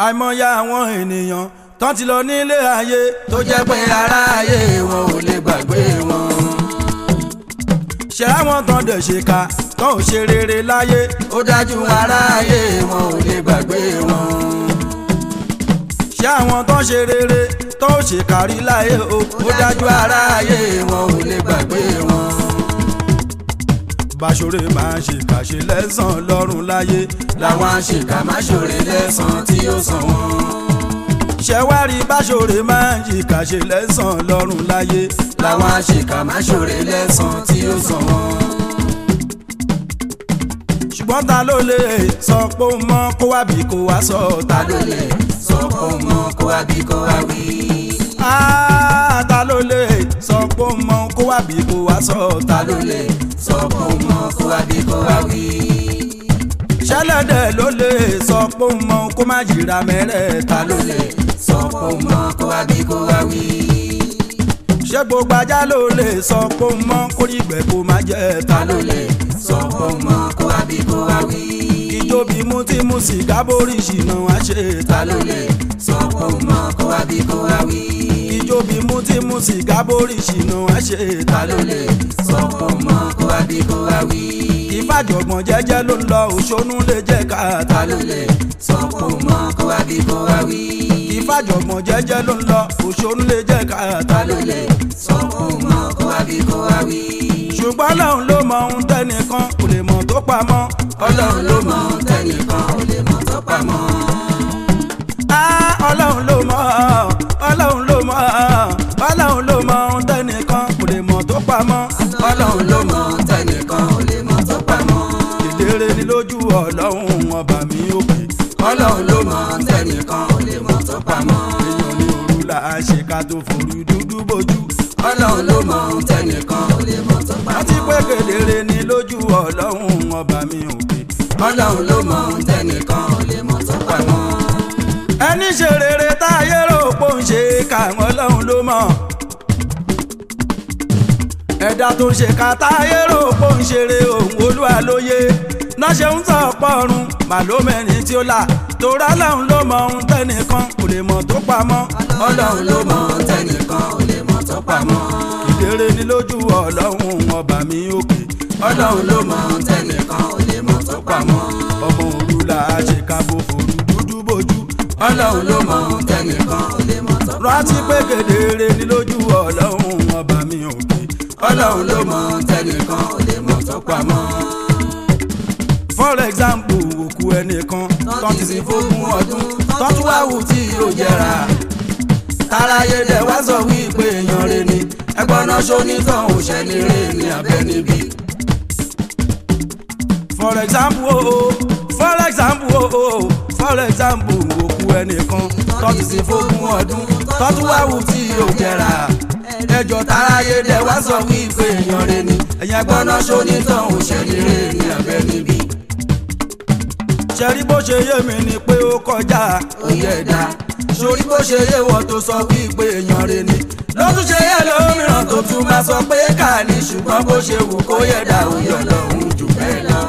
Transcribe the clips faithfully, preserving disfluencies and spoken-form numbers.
àìmọye àwọn ènìyàn tán ti lọ nílé ayé tó jẹ́ pé aráyé wọn ò lè gbàgbé wọn. ṣé àwọn tán dẹ̀ ṣe ká tán ò ṣe rere láyé ó dájú aráyé wọn ò lè gbàgbé wọn. ṣé àwọn tán ṣe rere tán ò ṣe kárí láyé ó dájú aráyé wọn ò lè gbàgbé wọn. báṣọ̀rẹ́ máa ń ṣèkà ṣe lẹ́san lọ́rùn láyé làwọn àṣekà máa ṣòre lẹ́san tí ó san wọ́n. ṣẹ̀wárí báṣọ̀rẹ́ máa ń ṣèkà ṣe lẹ́san lọ́rùn láyé làwọn àṣekà máa ṣòre lẹ́san tí ó san wọ́n. ṣùgbọ́n ta ló lè sọ pé ó mọ kó wá bí kó wá sọ ta ló lè sọ pé ó mọ kó wá bí kó wá wí. ta ló lè sọ pé ó mọ kó wá bí kó wá sọ ta ló lè sọ pé ó mọ kó wá bí kó wá wí. ṣẹlẹ̀dẹ̀ ló lè sọ pé ó mọ kó má jìra mẹ́rẹ̀ ta ló lè sọ pé ó mọ kó wá bí kó wá wí. ṣé gbogbo ajá ló lè sọ pé ó mọ kó rí ìgbẹ́ kó má jẹ́ ta ló lè sọ pé ó mọ kó wá bí kó wá wí. kíjọbi mú tí mú sìgá borí ìṣìnà wá ṣe ta ló lè sọ pé ó mọ kó wá bí kó wá wí. kíjọbi mú tí mú sìgá borí ìṣìnà wá ṣe ta ló lè sọ pé ó mọ kó wá bí kó wá wí. ìfàjọ̀gbọ̀n jẹ́jẹ́ ló ń lọ òṣónú lè jẹ́ ká ta ló lè sọ pé ó mọ kó wá bí kó wá wí. ìfàjọ̀gbọ̀n jẹ́jẹ́ ló ń lọ òṣónú lè jẹ́ ká ta ló lè sọ pé ó mọ kó wá bí kó wá wí. ṣùgbọ́n Ọlọ́run ló mọ ohun tẹ́nìkan kò lè mọ̀ tó pamọ́. Ọlọ́run ló mọ ohun tẹ́nìkan kò lè mọ̀ tó pamọ́. Ọlọ́run ló mọ Ọlọ́run ló mọ Ọlọ́run ló mọ ohun tẹ́nìkan kò lè mọ̀ tó pamọ́. Ọlọ́run ló mọ ohun tẹ́nìkan kò lè mọ̀ tó pamọ́. kedere ni lójú Ọlọ́run ọba mi òkè. Ọlọ́run ló mọ ohun tẹ́nìkan kò lè mọ̀ tó pamọ́. èèyàn ní òru là á ṣe ká tó forú dúdú bójú. Ọlọ́run ló mọ ohun tẹ́nìkan kò lè mọ̀ tó pamọ́. àti pé kedere ni lójú Ọlọ́run ọba mi òkè. Ọlọ́run ló mọ ohun tẹ́nìkan kò lè mọ̀ tó pamọ́. ẹni ṣe rere táyé rò pò ń ṣe káwọn Ọlọ́run ló mọ̀. ẹ̀dá tó ń ṣe ká táyé rò pò ń ṣeré òun Olúwa lóye. náà ṣe ń sọ pọ́run màlómẹ́rin tí ó là torí Ọlọ́run ló mọ ohun tẹ́nìkan kò lè mọ̀ tó pamọ́. Ọlọ́run ló mọ ohun tẹ́nìkan kò lè mọ̀ tó pamọ́. kedere ni lójú Ọlọ́run ọba mi òkè. Ọlọ́run ló mọ ohun tẹ́nìkan kò lè mọ̀ tó pamọ́. ọmọ òru là á ṣe ká bó forú dúdú bójú. Ọlọ́run ló mọ ohun tẹ́nìkan kò lè mọ̀ tó pamọ́. rántí pé kedere ni lójú Ọlọ́run ọba mi òkè. Ọlọ́run ló mọ ohun tẹ́nìkan kò lè mọ̀ tó pamọ́. for example òkú ẹnìkan tán ti sin fógún ọdún tán tún wá wù tí yóò jẹrà. táráyé dẹ̀ wá sọ wípé èèyàn rẹ̀ ni ẹgbọ́n náà ṣonítàn òṣèlú rẹ̀ ní abẹ́ níbí. for example oh, for example oh, for example òkú ẹnìkan tán ti sin fógún ọdún tán tún wá wù tí yóò jẹrà. ẹjọ́ táráyé dẹ̀ wá sọ wípé èèyàn rẹ̀ ni ẹgbọ́n náà ṣonítàn òṣèlú rẹ̀ ní abẹ́ níbí. ṣẹ́rí bó ṣe yé mi ni pé ó kọjá òye ẹ̀dá. sórí bó ṣe yé wọ́n tó sọ wípé èèyàn rẹ̀ ni ló tún ṣe yẹ lómìíràn tó tún máa sọ pé ká ní ṣùgbọ́n bó ṣe wù kó yẹ dá òye Ọlọ́run jù bẹ́ẹ̀ lọ.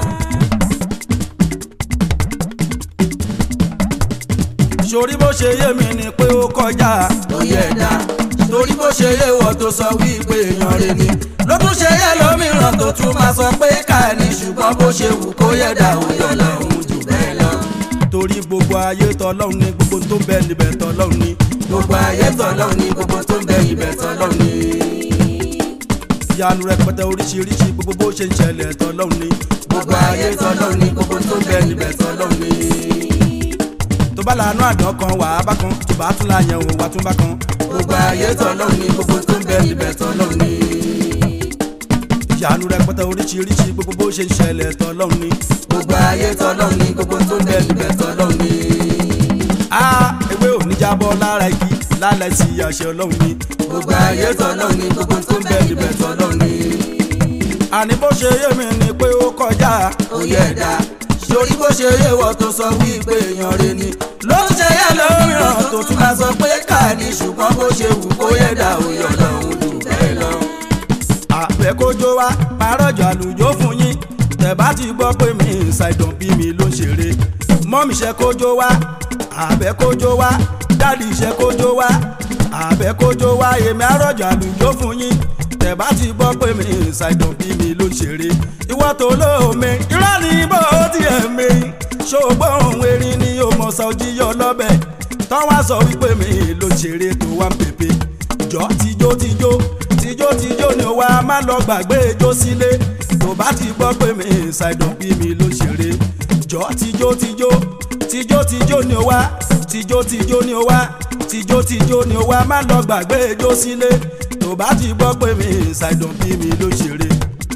sórí bó ṣe yé mi ni pé ó kọjá òye ẹ̀dá. sórí bó ṣe yé wọ́n tó sọ wípé èèyàn rẹ̀ ni ló tún ṣe yẹ lómìíràn tó tún máa sọ pé ká ní ṣùgbọ́n bó ṣe wù kó yẹ dá òye Ọlọ́run jù bẹ́ẹ̀ lọ. torí gbogbo ayé tọlọ́run ni gbogbo tó ń bẹ níbẹ̀ tọlọ́run ni. gbogbo ayé tọlọ́run ni gbogbo tó ń bẹ níbẹ̀ tọlọ́run ni. ìyanu rẹpẹtẹ oríṣiríṣi gbogbo bó ṣe ń ṣẹlẹ̀ tọlọ́run ni. gbogbo ayé tọlọ́run ni gbogbo tó ń bẹ níbẹ̀ tọlọ́run ni. tó bá lànà àdán kan wà á bá kan tó bá tún láyẹn òun wà tún bá kan. gbogbo ayé tọlọ́run ni gbogbo tó ń bẹ níbẹ̀ tọlọ́run ni. ìyanu rẹpẹtẹ oríṣiríṣi gbogbo bó ṣe ń ṣẹlẹ̀ tọlọ́run ni. gbogbo ayé tọlọ́run ni gbogbo tó ń bẹ níbẹ̀ tọlọ́run ni. a ewé ò ní jábọ́ lára igi lálẹ́ sí àṣẹ Ọlọ́run ni. gbogbo ayé tọlọ́run ni gbogbo tó ń bẹ níbẹ̀ tọlọ́run ni. àní bó ṣe yé mi ni pé ó kọjá òye ẹ̀dá. sórí bó ṣe yé wọ́n tó sọ wípé èèyàn rẹ̀ ni ló ń ṣe yẹ lómìíràn tó tún máa sọ pé ká ní ṣùgbọ́n bó ṣe wù kó yẹ dá òye Ọlọ́run jù bẹ́ẹ̀ lọ. àpẹ kójó wa parọ́jọ àlùjọ fún yín tẹ́ bá ti gbọ́ pé mi ṣàìdàn bí mi ló ń ṣeré mọ́mí ṣe kójó wa àbẹ́ kójó wá dáàdì iṣẹ́ kójó wá àbẹ́ kójó wá èmi àròjọ àlùjọ fún yín tẹ̀ bá ti gbọ́ pé mi ṣàìdàn bí mi ló ṣeré ìwọ́ tó lóome irọ́ ni bó tiẹ̀ mi ṣògbọ́n òun erin ni ó mọ̀ sọ jíyọ lọ́bẹ̀ tán wá sọ wípé mi ló ṣeré tó wá ń pèpè jọ tijó tijó tijó tijó ni ó wá má lọ gbàgbé ijó sílé tó bá ti gbọ́ pé mi ṣàìdàn bí mi ló ṣeré jọ tijó tijó tijó tijó ni ó wá tijó tijó ni ó wá tijó tijó ni ó wá má lọ gbàgbé ijó sílé tó bá ti gbọ́ pé mi ṣàìdàn bí mi ló ṣeré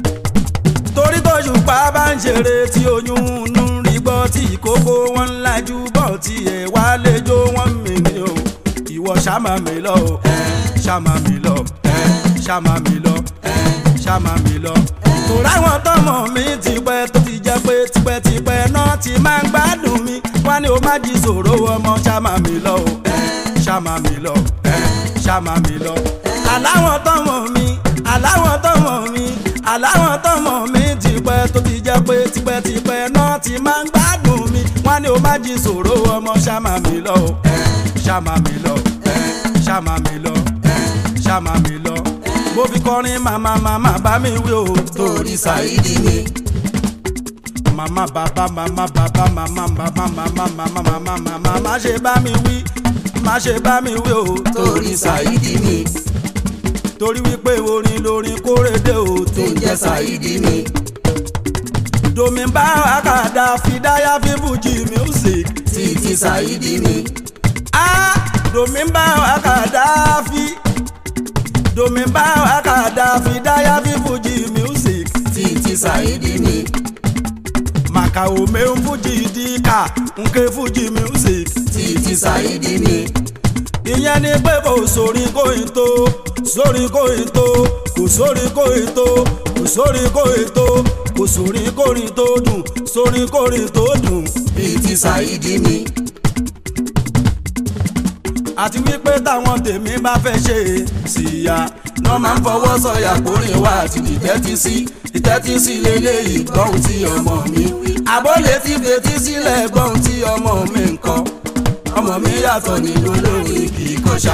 torí tóṣùpá bá ń ṣeré tí oyún nú rí gbọ́ tí ìkókó wọn ń lajú bọ̀ tí ẹ̀ wá lẹ́jọ́ wọn mì ní o ìwọ ṣàmà mi lọ o ṣàmà mi lọ ṣàmà mi lọ ṣàmà mi lọ. tòrá wọn tọmọ mi ti pẹ́ tó ti jẹ́ pé tipẹ́tipẹ́ náà ti máa ń gbádùn mi wọ́n ní o má jí sòro ọmọ ṣàmà mi lọ o ṣàmà mi lọ ṣàmà mi lọ. aláwọ̀ tọmọ mi aláwọ̀ tọmọ mi aláwọ̀ tọmọ mi ti pẹ́ tó ti jẹ́ pé tipẹ́tipẹ́ náà ti máa ń gbádùn mi wọ́n ní o má jí sòro ọmọ ṣàmà mi lọ o ṣàmà mi lọ ṣàmà mi lọ ṣàmà mi lọ. mo fi kọrin màmá màmá bá mi wí o torí Saidi mi. màmá bàbá màmá bàbá màmá bàbá màmá màmá màmá màmá má ṣe bá mi wí má ṣe bá mi wí o torí Saidi mi. torí wípé orin lórin kórèdè o tó ń jẹ́ Saidi mi. domi bá àkàdá fìdáyà fi Fuji music títí Saidi mi. ah domi bá àkàdá fi domi bá àkàdá fìdáyà fi Fuji music títí Saidi mi. màkà òmè ń Fuji díkà nke Fuji music títí Saidi mi. ìyẹn ni pé kò sórí kóyin tó sórí kóyin tó kò sórí kóyin tó kò sórí kóyin tó kò sórí kórin tó dùn sórí kórin tó dùn bíi ti Saidi mi. àti wípé táwọn tèmi bá fẹ́ ṣe síyá náà máa ń fọwọ́ sọ̀yà kórìn wá àti ìtẹ́tí sí ìtẹ́tí sí lélẹ́yìí gbọ́n tí ọmọ mi àbọ̀lé ti fetí sílẹ̀ gbọ́n tí ọmọ mi ń kọ́ ọmọ mi yàtọ̀ nínú lórí kì í kọ́ṣá.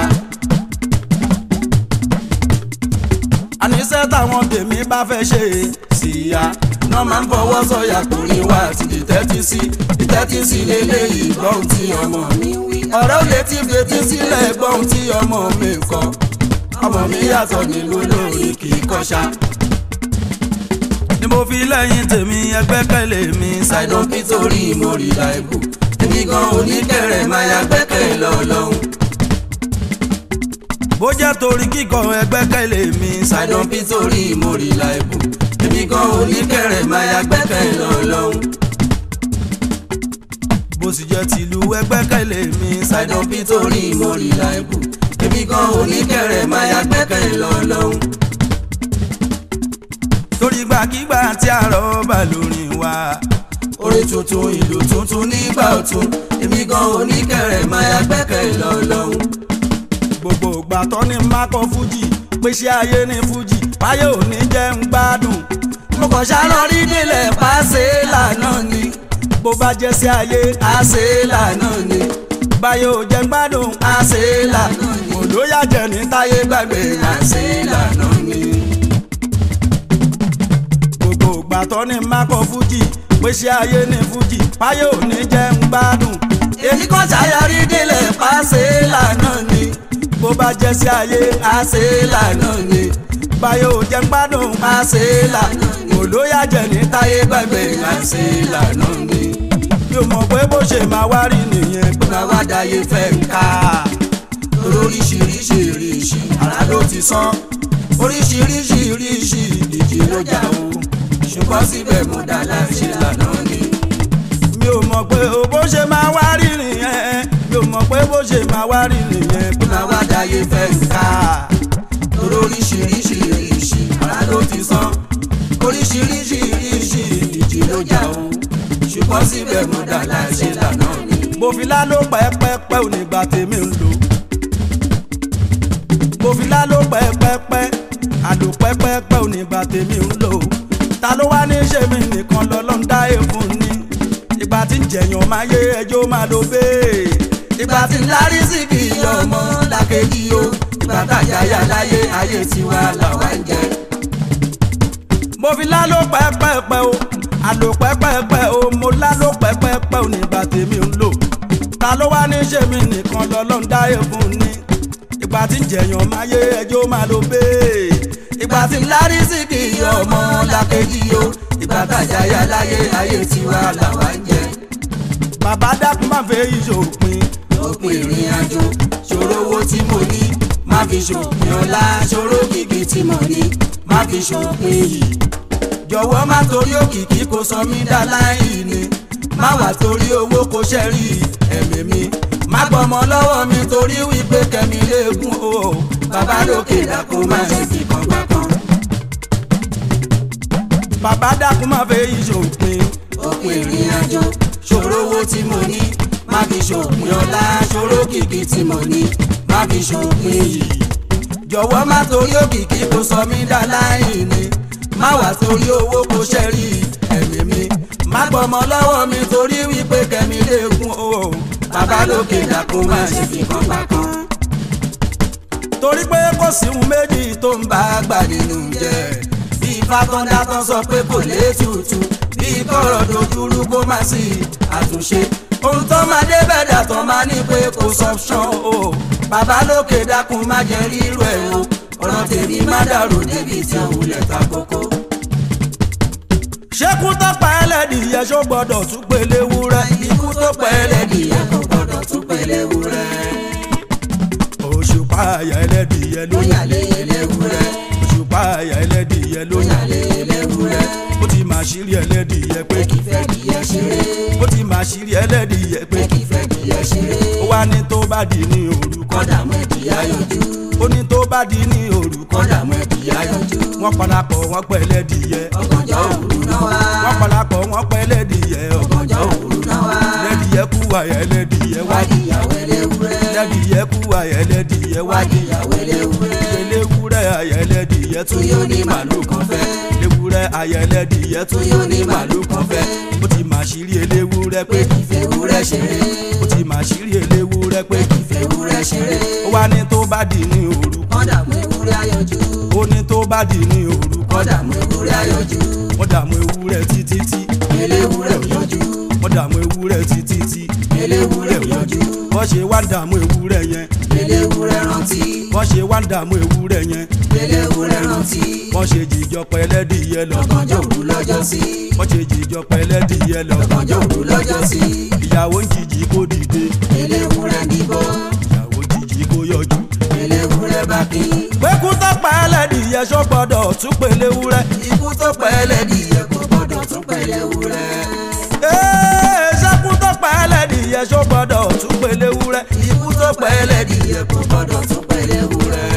àníṣe táwọn tèmi bá fẹ́ ṣe síyá náà máa ń fọwọ́ sọ̀yà kórìn wá àti ìtẹ́tí sí ìtẹ́tí sí lélẹ́yìí gbọ́n tí ọmọ mi ọ̀rọ̀ lè ti fetí sílẹ̀ gbọ́n tí ọmọ mi ń kọ́ ọmọ mi yàtọ̀ nínú lórí kì í kọ́ṣá. ni mo fi lẹ́yìn tèmi ẹgbẹ́kẹ̀lé mi ṣàìdán kí torí mo rí láìbù èmi gan oníkẹ̀rẹ̀ máa ya gbẹ́kẹ̀ lọ lọ́hùn. bó jẹ́ torí kíkọ ẹgbẹ́kẹ̀lé mi ṣàìdán kí torí mo rí láìbù èmi gan oníkẹ̀rẹ̀ máa ya gbẹ́kẹ̀ lọ lọ́hùn. bó sì jẹ́ tìlú ẹgbẹ́kẹ̀lé mi ṣàìdán kí torí mo rí láìbù èmi gan oníkẹ̀rẹ̀ máa ya gbẹ́kẹ̀ lọ lọ́hùn. torí gbàkígbà tí àrọ̀ bá lórin wa orin tuntun ìlú tuntun nígbà ọ̀tun èmi gan oníkẹ̀rẹ̀ máa ya gbẹ́kẹ̀ lọ lọ́hùn. gbogbo ìgbà tó ní mákọ Fuji pèsè ayé ní Fuji báyọ̀ ò ní jẹ́ ń gbádùn mo kàn ṣáná rí nílẹ̀ pàṣẹ lànà ni bó bá jẹ́ sí ayé àṣẹ lànà ni báyọ̀ ò jẹ́ ń gbádùn àṣẹ lànà ni olóyà jẹ́ ní táyé gbàgbé àṣẹ lànà ni. gbogbo ìgbà tó ní mákọ Fuji pèsè ayé ní Fuji báyọ̀ ò ní jẹ́ ń gbádùn èmi kàn ṣàyàrí nílẹ̀ pàṣẹ lànà ni bó bá jẹ́ sí ayé àṣẹ lànà ni báyọ̀ ò jẹ́ ń gbádùn àṣẹ lànà ni olóyà jẹ́ ní táyé gbàgbé àṣẹ lànà ni. mi ò mọ̀ pé bó ṣe máa wá rí nìyẹn pé máa wá dáyé fẹ́ ń ká oríṣiríṣi ìrìṣì ara ló ti sán oríṣiríṣi ìrìṣì ìdíje ló jà o ṣùgbọ́n síbẹ̀ mo dá láṣẹ lànà ni. mi ò mọ̀ pé bó ṣe máa wá rí nìyẹn mi ò mọ̀ pé bó ṣe máa wá rí nìyẹn pé máa wá dáyé fẹ́ ń ká oríṣiríṣi ìrìṣì ara ló ti sán oríṣiríṣi ìrìṣì ìdíje ló jà o ṣùgbọ́n síbẹ̀ mo dá láṣẹ lànà ni. mo fi láló pẹ́pẹ́pẹ́ ò nígbà tèmi ń lò mo fi láló pẹ́pẹ́pẹ́ àlò pẹ́pẹ́pẹ́ ò nígbà tèmi ń lò ta ló wá ní ṣe mí nìkan lọ́lọ́ ń dá èèfún ni ìgbà tí ń jẹ̀yàn máa yé ẹjọ́ máa lo bẹ́ẹ̀ ìgbà tí ń lárí sí kì í ọmọ làkejì o ìgbà tàjà yà láyé ayé tiwa làwa ń jẹ. mo fi láló pẹ́pẹ́pẹ́ o àlò pẹ́pẹ́pẹ́ o mo láló pẹ́pẹ́pẹ́ o nígbà tèmi ń lò ta ló wá ní ṣe mí nìkan lọ́lọ́run dáyé fún ni ìgbà tí ń jẹ̀yàn máa yé ẹjọ́ máa lo bẹ́ẹ̀ ìgbà tí ń lárí sí kì í ọmọ làkejì o ìgbà tàjà yà láyé ayé tiwa làwa ń jẹ. bàbá dákun má fẹ́ ìṣòpin òpin ìrìn àjò ṣòro owó tí mo ní má fi ṣòpin ọlá ṣòro kìkì tí mo ní má fi ṣòpin yìí jọ̀wọ́ má torí òkìkí kò sọ mí dá láì ní má wà torí owó kò ṣẹ́rí ẹ̀mí mi má gbọ́mọ lọ́wọ́ mi torí wípé kẹ́mi léegun o bàbá lókè dákun má ṣe fi kàngbà kan. bàbá dákun má fẹ́ ìṣòpin òpin ìrìn àjò ṣòro owó tí mo ní má fi ṣòpin ọlá ṣòro kìkì tí mo ní má fi ṣòpin yìí jọ̀wọ́ má torí òkìkí kò sọ mí dá láì ní má wà torí owó kò ṣẹ́rí ẹ̀mí mi má gbọ́mọ lọ́wọ́ mi torí wípé kẹ́mi léegun o bàbá lókè dákun má ṣe fi kàngbà kan. torí pé kò sí ohun méjì tó ń bá gbà nínú jẹ bí ifá tán dátán sọ pé kò lè tutù bí kọ̀rọ̀ dojúrú kó má sí àtúnṣe ohun tó máa dé bẹ́ẹ̀dà tán máa ní pé kò sọ́pṣọ́n o bàbá lókè dákun má jẹ́ rírú ẹ̀ o ọ̀rọ̀ tèmi má dàrú débi tí òun lẹ̀ ta kókó. ṣékú tó pa ẹlẹ́dìyẹ ṣó gbọ́dọ̀ tún pélé wúrẹ́ ikú tó pa ẹlẹ́dìyẹ kò gbọ́dọ̀ tún pélé wúrẹ́. òṣùpá àyà ẹlẹ́dìyẹ ló yàn lé eléwúrẹ́ òṣùpá àyà ẹlẹ́dìyẹ ló yàn lé eléwúrẹ́ ó ti máa ṣírí ẹlẹ́dìyẹ pé kì í fẹ́ dìyẹ ṣeré ó ti máa ṣírí ẹlẹ́dìyẹ pé kì í fẹ́ dìyẹ ṣeré ó wá ní tó bá di ní òru kọ́dà mọ́ ẹ̀dìyẹ yọjú ó ní tó bá di ní òru kọ́dà mọ́ ẹ̀dìyẹ yọjú wọ́n parapọ̀ wọ́n pẹ́ ẹlẹ́dìyẹ ọ̀gànjọ́ òru náà wá wọ́n parapọ̀ wọ́n pẹ́ ẹlẹ́dìyẹ ọ̀gànjọ́ òru náà wá ẹlẹ́dìyẹ kú àyà ẹlẹ́dìyẹ wádìyàwó eléwúrẹ́ ẹlẹ́dìyẹ kú àyà ẹlẹ́dìyẹ wádìyàwó eléwúrẹ́ eléwúrẹ́ àyà ẹlẹ́dìyẹ tún yóò ní màlúù kan fẹ́ eléwúrẹ́ àyà ẹlẹ́dìyẹ tún yóò ní màlúù kan fẹ́ ó ti máa ṣírí eléwúrẹ́ pé kì í fẹ́ ewúrẹ́ ṣeré ó ti máa ṣírí eléwúrẹ́ pé kì í fẹ́ ewúrẹ́ ṣeré ó wá ní tó bá di ní òru kọ́dà mú ewúrẹ́ ayọ̀jú ó ní tó bá di ní òru kọ́dà mú ewúrẹ́ ayọ̀jú wọ́n dààmú ewúrẹ́ títí tí eléwúrẹ́ ò yọjú wọ́n dààmú ewúrẹ́ títí tí eléwúrẹ́ ò yọjú wọ́n ṣe wá ń dààmú ewúrẹ́ yẹn eléwúrẹ́ rántí wọ́n ṣe wá ń dààmú ewúrẹ́ yẹn eléwúrẹ́ rántí wọ́n ṣe jìjọ pẹ́ ẹlẹ́dìyẹ lọ lọ́gànjọ́ òru lọ́jọ́ sí wọ́n ṣe jìjọ pẹ́ ẹlẹ́dìyẹ lọ lọ́gànjọ́ òru lọ́jọ́ sí ìyàwó ń jìjì kó dìde eléwúrẹ́ níbọ̀ ìyàwó jìjì kó yọjú eléwúrẹ́ bá kí. pẹ́kú tó pa ẹlẹ́dìyẹ ṣó gbọ́dọ̀ tún pé eléwúrẹ́ ikú tó pa ẹlẹ́dìyẹ kò gbọ́dọ̀ tún pé eléwúrẹ́. ee ṣẹ́kú tó pa ẹlẹ́dìyẹ ṣó gbọ́dọ̀ tún pé eléwúrẹ́ ikú tó pa ẹlẹ́dìyẹ kò gbọ́dọ̀ tún pé eléwúrẹ́.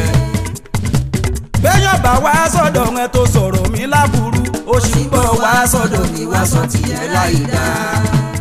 béèyàn bá wá sọ́dọ̀ ẹ tó sọ̀rọ̀ mi láburú ó sì ń bọ̀ wá sọ́dọ̀ mi wá sọ tiẹ̀ láì dáa.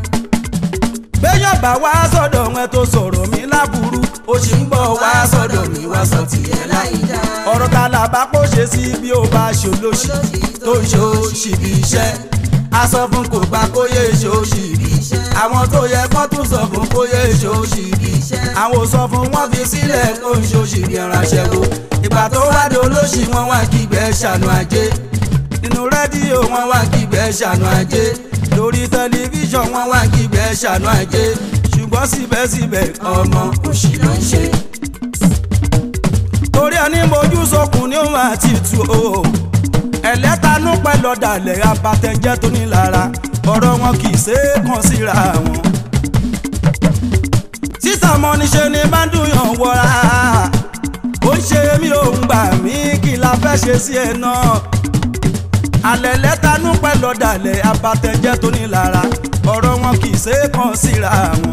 béèyàn bá wá sọ́dọ̀ ẹ tó sọ̀rọ̀ mi láburú ó sì ń bọ̀ wá sọ́dọ̀ mi wá sọ tiẹ̀ láì dáa. ọ̀rọ̀ ta là bá kó ṣe sí bí ó bá ṣòlóṣì tó ń ṣòṣì bí iṣẹ́ a sọ fún kò gbà kó yé ṣòṣì bí iṣẹ́ àwọn tó yẹ kó tún sọ fún kó yé ṣòṣì bí iṣẹ́ àwọn ò sọ fún wọn fi sílẹ̀ kó ń ṣòṣì bí ẹranṣẹ́ wo ìgbà tó wá dé olóṣì wọn wá kígbẹ́ ṣàánú ajé nínú rédíò wọn wá kígbẹ́ ṣàánú ajé lórí tẹlifíṣàn wọn wá kígbẹ́ ṣàánú ajé ṣùgbọ́n síbẹ̀síbẹ̀ ọmọ òṣì ló ń ṣe. torí ẹni mojú sókun ni ó máa ti tu o ẹlẹ́tanú pẹ̀lú ọ̀dàlẹ̀ abatẹ̀jẹ́ tó ní lára ọ̀rọ̀ wọn kì í ṣe é kàn síra wọn. sísà mọ́ níṣe ni bá ń dùnyàn wọra ó ń ṣe mí ò ń gbà mí kí la fẹ́ ṣe sí ẹ náà. alẹ́ lẹ́tanú pẹ̀lú ọ̀dàlẹ̀ abatẹ̀jẹ́ tó ní lára ọ̀rọ̀ wọn kì í ṣe é kàn síra wọn.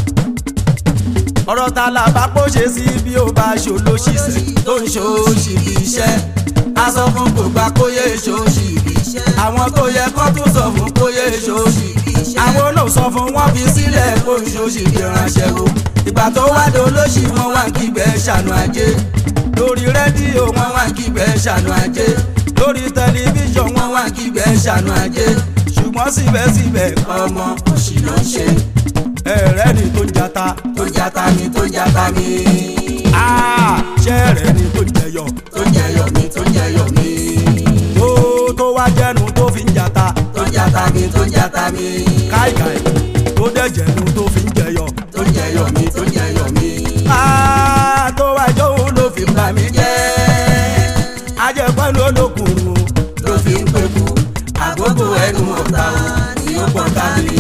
ọ̀rọ̀ ta la bá kó ṣe sí bí ó bá ṣòlóṣìṣẹ́ tó ń ṣòṣì bí iṣẹ́ a sọ fún kò gbà kó yé ṣòṣì bí iṣẹ́ àwọn tó yẹ kó tún sọ fún kó yé ṣòṣì bí iṣẹ́ àwọn náà sọ fún wọn fi sílẹ̀ kó ń ṣòṣì bí ránṣẹ́ wo ìgbà tó wá dé olóṣì wọn wá ń kígbẹ́ ṣàánú ajé lórí rédíò wọn wá ń kígbẹ́ ṣàánú ajé lórí tẹlifíṣàn wọn wá ń kígbẹ́ ṣàánú ajé ṣùgbọ́n síbẹ̀síbẹ̀ ọmọ òṣì ló ń ṣe. ẹ̀rẹ́ ni tó ń jata tó jata mi tó jata mi. ṣẹ́rẹ́ ni tó ń jẹyọ tó jẹyọ mi tó jẹyọ mi. tó tó wá jẹ́nu tó fi ń jata tó jata mi tó jata mi. káìkáì tó dẹ̀ jẹ́nu tó fi ń jẹyọ tó jẹyọ mi tó jẹyọ mi. tó wá jóun ló fi ń bà mí jẹ́ ajẹ́pẹ́ ló lókùnrin ló fi ń pẹ́kù àgógó ẹnu ọ̀tá ni ó pọ̀ ká mi.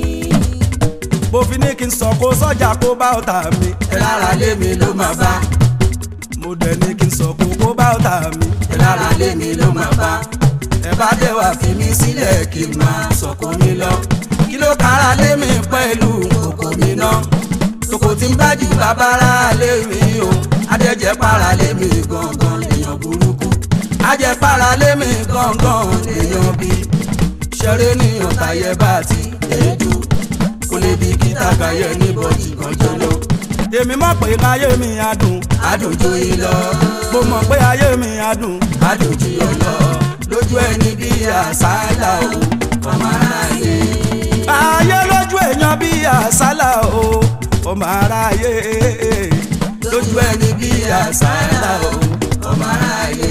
mo fi ní kí n sọ kó sọ́jà kó bá ọ̀tá mi. ẹ lára lé mi ló máa bá. mo dẹ̀ ní kí n sọ kó kó bá ọ̀tá mi. ẹ lára lé mi ló máa bá. ẹ bá dé wá fi mí sílẹ̀ kí n máa sọ̀kò mi lọ. kí ló kára lé mi pẹ̀lú kòkò mi náà. sòkò tí ń bájú bàbára lé mi o. adẹ́jẹ́ para lé mi gangan lèèyàn burúkú. ajẹ́ para lé mi gangan lèèyàn bí. ṣeré ní ọ̀tàyẹ bá ti èédú. kò lè bí kíta kàyẹ ní bọ́jì kan jọlọ. èmi mọ̀ pé ayé mi á dùn. adùn ju ilọ. mo mọ̀ pé ayé mi á dùn. adùn ju ilọ. lójú ẹni bí àsálà o ọmọ aráyé. ayé lójú èèyàn bí àsálà o ọmọ aráyé. lójú ẹni bí àsálà o ọmọ aráyé.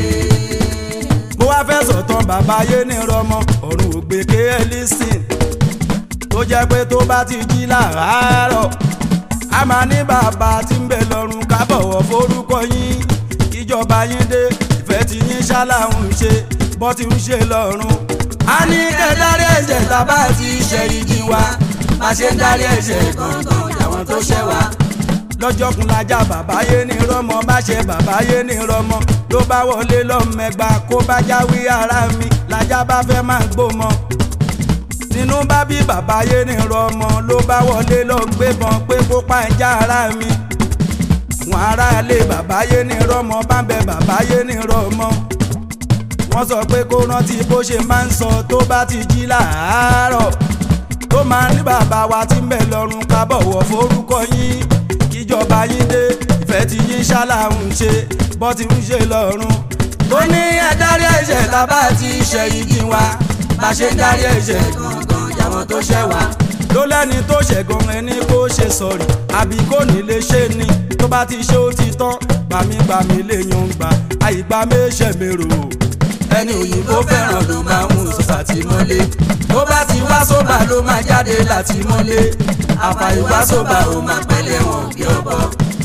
mo wá fẹ́ sọ̀tàn bàbá ayé ní rọmọ ọ̀run ògbé ké ẹ lísìn tó jẹ́ pé tó bá ti jí làárọ̀ a máa ní bàbá tí ń bẹ lọ́run ká bọ̀wọ̀ forúkọ yín kíjọba yín dé ìfẹ́ tí yín ṣáláhùn ṣe bọ́ ti ń ṣe lọ́run. a ní kẹ́ dárí ẹ̀ṣẹ̀ tàbá ti ṣe ìjì wa má ṣe ń dárí ẹ̀ṣẹ̀ gangan àwọn tó ṣẹ̀ wá. lọ́jọ́ kun lajá bàbá yé ní rọmọ bá ṣe bàbá yé ní rọmọ ló bá wọlé lọ́mẹgba kó bá jáwé ara mi lajá bá fẹ́ máa gbómọ. nínú bá bí bàbá yé ní rọmọ ló bá wọlé lọ gbébọn pé kó pa ẹja ara mi. wọn ará ilé bàbá yé ní rọmọ bá ń bẹ bàbá yé ní rọmọ. wọ́n sọ pé kó rántí bó ṣe máa ń sọ tó bá ti jí láàárọ̀ tó máa ní bàbá wa tí ń bẹ lọ́run ká bọ̀wọ̀ forúkọ yín kíjọba yín dé ìfẹ́ tí yín ṣáláhùn ṣe bọ́ ti ń ṣe lọ́run. ó ní ẹ dárí ẹ̀ṣẹ̀ tàbá ti ṣe ìjì wa bá ṣe ń dárí ẹ̀ṣẹ̀ gangan àwọn tó ṣẹ̀ wá. ló lẹ́ni tó ṣẹ̀gàn ẹni kó ṣe sọ̀rí àbí kò ní lè ṣe ni tó bá ti ṣe ó ti tán gbàmígbàmí lè yan gbà àyígbà méṣẹ̀ mérò. ẹni òyìnbó fẹ́ràn ló máa ń sàtìmọ́lé tó bá ti wá sóbà ló máa jáde láti mọ́lé àfàìwá sóbà ó máa pẹ́lẹ́ wọn bí ọbọ.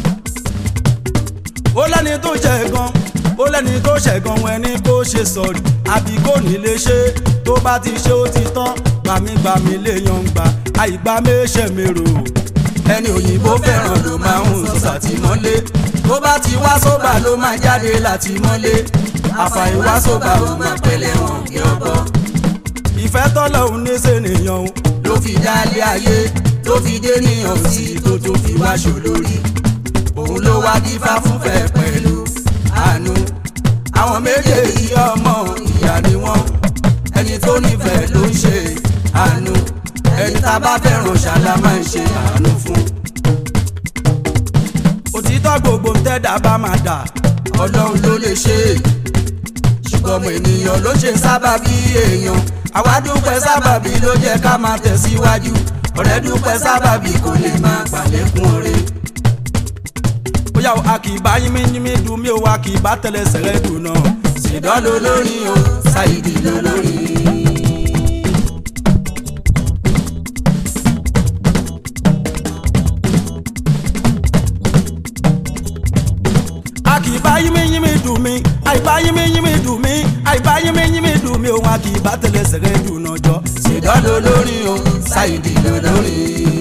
ó lẹ́ni tó ṣẹ̀gàn ó lẹ́ni tó ṣẹ̀gàn ẹni kó ṣe sọ̀rí àbí kò ní lè ṣe tó bá ti ṣe ó ti tán gbàmígbàmí lè yan gbà àyígbà méṣẹ̀ mérò. ẹni òyìnbó fẹ́ràn ló máa ń sàtìmọ́lé tó bá ti wá sóbà ló máa jáde láti mọ́lé àfàìwá sóbà ó máa pẹ́lẹ́ wọn bí ọbọ. ìfẹ́ tọ́lọ́hun ní sènìyàn ló fi dálé ayé tó fi dé níyàn sí tó tó fi wá ṣòlórí òun ló wá dífá fúnfẹ́ pẹ̀lú àánú. àwọn méjèèjì ọmọ ìyá ni wọ́n ẹni tó nífẹ̀ẹ́ ló ń ṣe àánú ẹni tá a bá fẹ́ràn ṣàlá máa ń ṣe àánú fún. òtítọ́ gbogbo ń tẹ́dá bá máa dà ọlọ́run ló lè ṣe é ṣùgbọ́n ọmọ ènìyàn ló ṣe sábàbí èèyàn àwa dúpẹ́ sábàbí ló jẹ́ ká máa tẹ̀síwájú ọ̀rẹ́ dúpẹ́ sábàbí kò lè máa gbàlékún oore. bóyá o a kì í bá yínmí yínmí dùn mí o a kì í bá tẹ̀lé sẹ̀rẹ̀ dùn náà. Ṣìdán ló lórí o Ṣáìdì ló lórí. a kì í bá yínmí yínmí dùn mí àìbá yínmí yínmí dùn mí àìbá yínmí yínmí dùn mí o a kì í bá tẹ̀lé sẹ̀rẹ̀ dùn náà jọ. Ṣìdán ló lórí o Ṣáìdì ló lórí.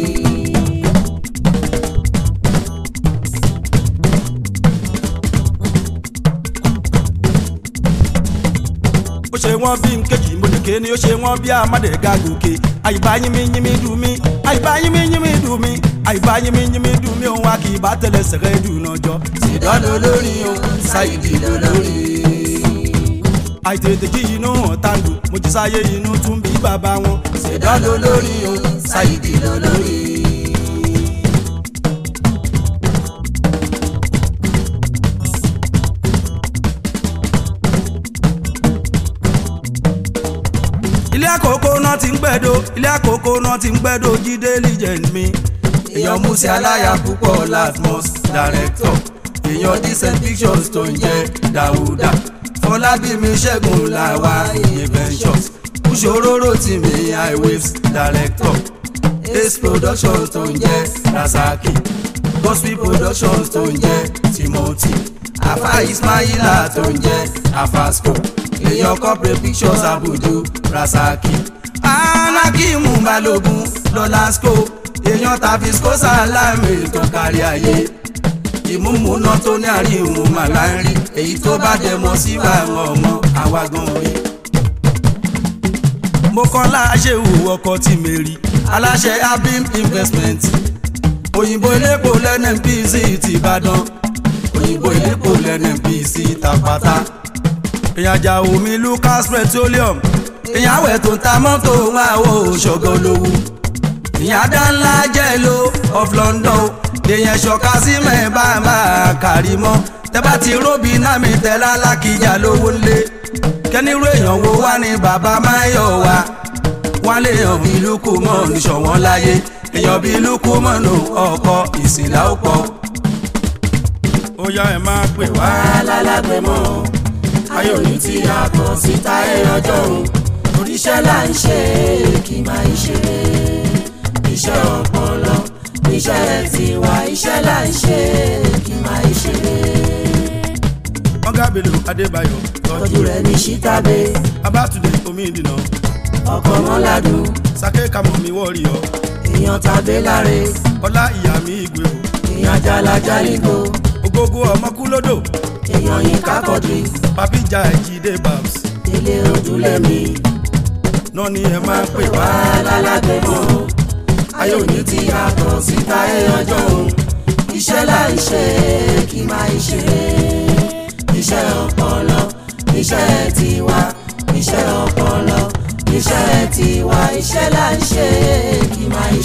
ó ṣe wọ́n bí nkéjì mọ̀lẹ́kẹ́ ni ó ṣe wọ́n bí amádẹ́gà gòkè àìbá yínmí yínmí dùn mí àìbá yínmí yínmí dùn mí àìbá yínmí yínmí dùn mí òun a kì í bá tẹ̀lé sẹ̀rẹ̀ dùn náà jọ. Ṣìdán ló lórí o Ṣáìdì ló lórí. àìtètè jí inú ọ̀tá ń dùn mo ti sáyé inú tún bí bàbá wọn. Ṣìdán ló lórí o Ṣáìdì ló lórí. ilé àkókò náà ti ń gbẹ́dọ̀ ilé àkókò náà ti ń gbẹ́dọ̀ Jídé legend mi èèyàn Músí aláya púpọ̀ Latmos director èèyàn decent pictures tó ń jẹ́ Dáúdà Fọlábími Ṣẹ́gun làwa inventions Kúṣòróró tìmí highwaves director Ace productions tó ń jẹ́ Rasaki Gospel productions tó ń jẹ́ Timothy Afa Ismaila tó ń jẹ́ Afasco èèyàn corporate pictures Abudu Rasaki Anakimu Balógun Lọ́lásco èèyàn Tafisco Salami tó kárí ayé ìmúmúná tó ní àríwọ̀n màláńrí èyí tó bá dẹmọ sí báwọn ọmọ àwàgàn rí. mo kàn láṣẹ òwò ọkọ tí mi rí aláṣẹ Abim investment òyìnbó elépo lẹ́nu N P C ti Ìbàdàn òyìnbó elépo lẹ́nu N P C tàpátá èèyàn Àjàó mi Lucas petroleum èèyàn àwẹ̀ tó ń ta mọ́tò wọn àwọ̀ òṣogbo lówó èèyàn adánlá jẹ́ lo of London èèyàn ṣọ̀ka sí mẹ́ẹ̀bá máa kàrí mọ́ tẹ́ bá ti róbi náà mi tẹ́lá lákìjà lówó lé kẹ́nirú èèyàn wo wá ní bàbá Máyọ̀ wá wọ́n lè yàn bí Lukumon níṣọ̀wọ́n láyé èèyàn bí Lukumon ọkọ̀ ìsìnlá ó pọ̀. ó yá ẹ máa pè wá lálágbé mọ́ ayọ̀ ní tí yàtọ̀ síta ẹ̀ ọjọ́ òun oríṣẹ́ là ń ṣe kì máa ń ṣeré iṣẹ́ ọpọlọ iṣẹ́ tiwa iṣẹ́ là ń ṣe kì máa ń ṣeré. ọ̀gá Bello Adébáyọ̀ tọ́jú rẹ̀ ní Ṣítàbé Abátúndé omi ìdìnà ọkọ̀ mọ́ládùn Sake Kamọ́ mi wọ́ọ̀rì ọ́ èèyàn tàbí láre ọlá ìyá mi ìgbé o èèyàn jalajalingo ògógó ọmọkúlódò èèyàn yín kákọ́dì Papija Ejide Babs ilé ojúlé mi náà ni ẹ máa pè wá lálágbé mọ́ ayọ̀ ní tí yàtọ̀ síta ẹ̀ ọjọ́ òun iṣẹ́ là ń ṣe kì máa ń ṣeré iṣẹ́ ọpọlọ iṣẹ́ tiwa iṣẹ́ ọpọlọ iṣẹ́ tiwa iṣẹ́ là ń ṣe kì máa ń